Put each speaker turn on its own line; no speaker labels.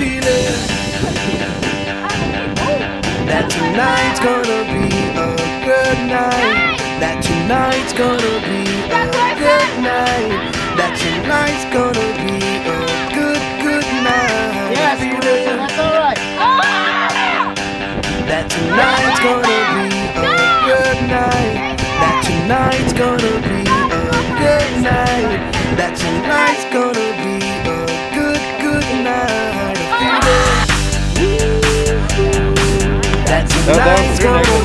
feeling that tonight's gonna be a good night. That tonight's gonna be a good night. That tonight's gonna be a good night.
Yes,
feeling
that's all right.
that tonight's gonna be a good night. That tonight's gonna be a good night. That tonight's gonna be a good night. Feeling that tonight's gonna